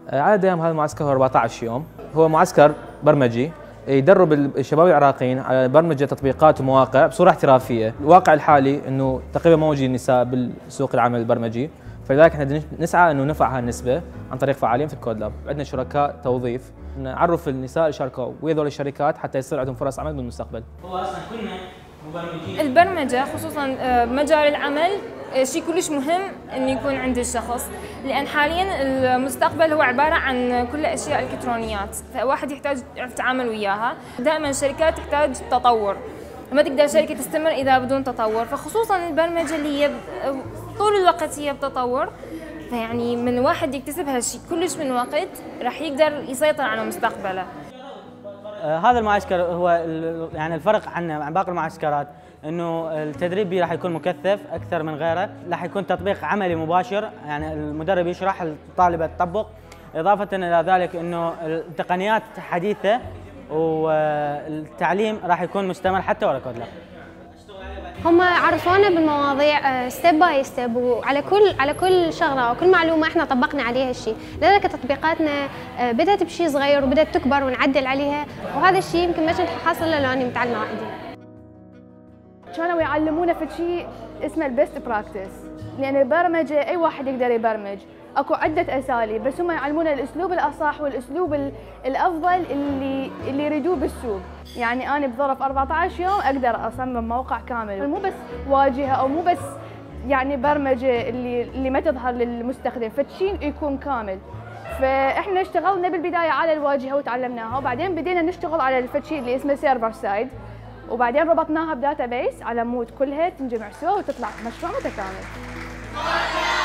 عدد أيام هذا المعسكر هو 14 يوم. هو معسكر برمجي يدرب الشباب العراقيين على برمجة تطبيقات ومواقع بصورة احترافية. الواقع الحالي أنه تقريبا ما موجود نساء بالسوق العمل البرمجي، فلذلك احنا نسعى أنه نرفع هالنسبة عن طريق فعالين في الكود لاب. عندنا شركاء توظيف نعرف النساء يشاركوا ويا ذول الشركات حتى يصير عندهم فرص عمل بالمستقبل. هو اصلا كنا مبرمجين. البرمجة خصوصا مجال العمل شيء كلش مهم انه يكون عند الشخص، لان حاليا المستقبل هو عباره عن كل اشياء الكترونيات، فواحد يحتاج يعرف يتعامل وياها. دائما الشركات تحتاج تطور، ما تقدر شركه تستمر اذا بدون تطور، فخصوصا البرمجه اللي هي طول الوقت هي بتطور، فيعني من واحد يكتسب هالشيء كلش من وقت راح يقدر يسيطر على مستقبله. هذا المعسكر هو يعني الفرق عن باقي المعسكرات انه التدريب به راح يكون مكثف اكثر من غيره، راح يكون تطبيق عملي مباشر، يعني المدرب يشرح الطالبه تطبق، اضافه الى ذلك انه التقنيات حديثه والتعليم راح يكون مستمر حتى ورا كود لاب. هم عرفونا بالمواضيع ستيب باي ستيب، وعلى كل شغله وكل معلومه احنا طبقنا عليها الشيء، لذلك تطبيقاتنا بدات بشيء صغير وبدات تكبر ونعدل عليها، وهذا الشيء يمكن ما كنت حاصل له لو اني متعلمه وحدي. كانوا يعلمونا في شيء اسمه البيست براكتس، لان البرمجه اي واحد يقدر يبرمج، اكو عده اساليب، بس هم يعلمونا الاسلوب الاصح والاسلوب الافضل اللي يريدوه بالسوق. يعني انا بظرف 14 يوم اقدر اصمم موقع كامل، مو بس واجهه او مو بس يعني برمجه اللي ما تظهر للمستخدم، فشي يكون كامل. فاحنا اشتغلنا بالبدايه على الواجهه وتعلمناها، وبعدين بدينا نشتغل على الفتشي اللي اسمه سيرفر سايد، وبعدين ربطناها بداتا بيس على مود كلها تنجمع سوا وتطلع مشروع متكامل.